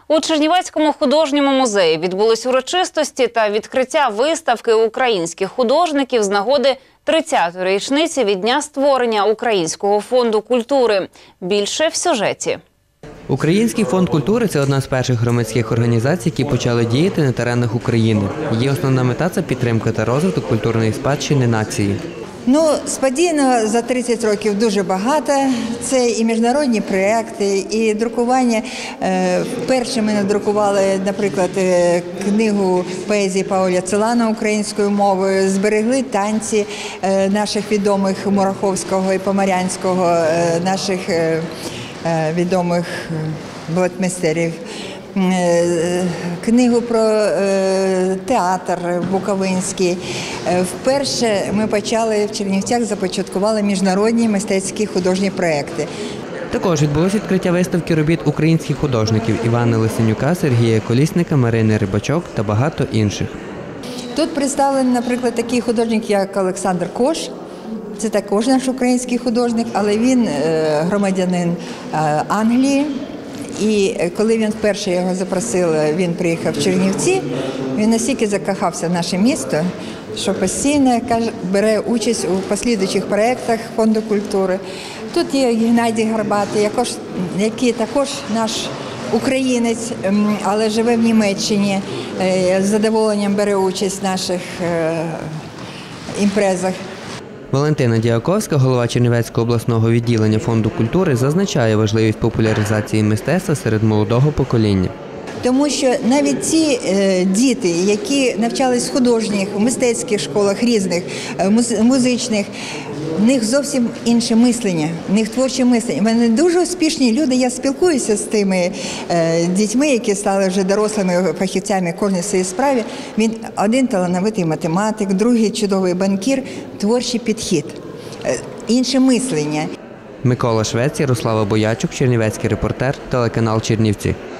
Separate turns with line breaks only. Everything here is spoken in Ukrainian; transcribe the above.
У Чернівецькому художньому музеї відбулись урочистості та відкриття виставки українських художників з нагоди 30-ї річниці від дня створення Українського фонду культури. Більше в сюжеті.
Український фонд культури – це одна з перших громадських організацій, які почали діяти на теренах України. Її основна мета – це підтримка та розвиток культурної спадщини нації.
Сподівано, за 30 років дуже багато. Це і міжнародні проекти, і друкування. Вперше ми надрукували, наприклад, книгу поезії Пауля Целана українською мовою, зберегли танці наших відомих Мураховського і Поморянського, наших відомих балетмейстерів. Книгу про театр буковинський. Вперше ми почали в Чернівцях, започаткували міжнародні мистецькі художні проекти.
Також відбулося відкриття виставки робіт українських художників Івана Лисенюка, Сергія Колісника, Марини Рибачок та багато інших.
Тут представлені, наприклад, такий художник, як Олександр Кош. Це також наш український художник, але він громадянин Англії. І коли він вперше його запросив, він приїхав в Чернівці, він настільки закохався в наше місто, що постійно бере участь у послідуючих проєктах Фонду культури. Тут є Геннадій Горбатий, який також наш українець, але живе в Німеччині, з задоволенням бере участь в наших імпрезах.
Валентина Діаковська, голова Чернівецького обласного відділення Фонду культури, зазначає важливість популяризації мистецтва серед молодого покоління.
Тому що навіть ті діти, які навчались в художніх, мистецьких школах різних, музичних, в них зовсім інше мислення, в них творче мислення. Вони дуже успішні люди, я спілкуюся з тими дітьми, які стали вже дорослими фахівцями кожній своїй справі. Він один талановитий математик, другий чудовий банкір, творчий підхід, інше мислення.
Микола Швець, Ярослава Боячук, Чернівецький репортер, телеканал Чернівці.